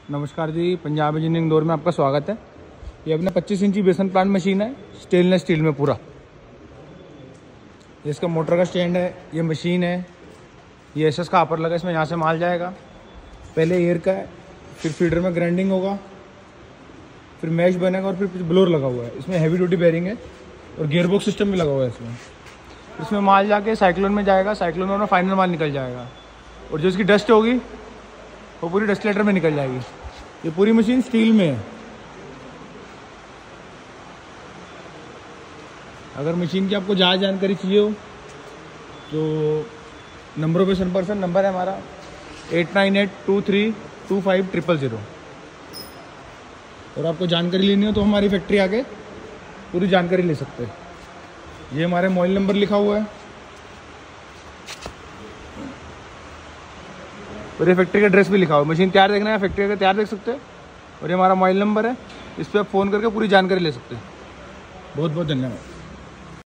नमस्कार जी, पंजाब इंजीनियरिंग इंदौर में आपका स्वागत है। ये अपना 25 इंची बेसन प्लांट मशीन है, स्टेनलेस स्टील में पूरा। ये इसका मोटर का स्टैंड है, ये मशीन है, ये एसएस का अपर लगा, इसमें यहाँ से माल जाएगा। पहले एयर का है, फिर फीडर में ग्राइंडिंग होगा, फिर मैश बनेगा और फिर ब्लोर लगा हुआ है। इसमें हैवी ड्यूटी बेरिंग है और गियरबॉक्स सिस्टम भी लगा हुआ है इसमें माल जाके साइक्लोन में जाएगा, साइक्लोन में फाइनल माल निकल जाएगा और जो इसकी डस्ट होगी वो पूरी डस्टलेटर में निकल जाएगी। ये पूरी मशीन स्टील में है। अगर मशीन की आपको ज़्यादा जानकारी चाहिए हो तो नंबरों पे संपर्क नंबर है हमारा 8982325000। और आपको जानकारी लेनी हो तो हमारी फैक्ट्री आके पूरी जानकारी ले सकते हैं। ये हमारे मोबाइल नंबर लिखा हुआ है और ये फैक्ट्री का एड्रेस भी लिखा हुआ है। मशीन तैयार देखना है, फैक्ट्री का तैयार देख सकते हैं। और ये हमारा मोबाइल नंबर है, इस पर आप फ़ोन करके पूरी जानकारी ले सकते हैं। बहुत बहुत धन्यवाद।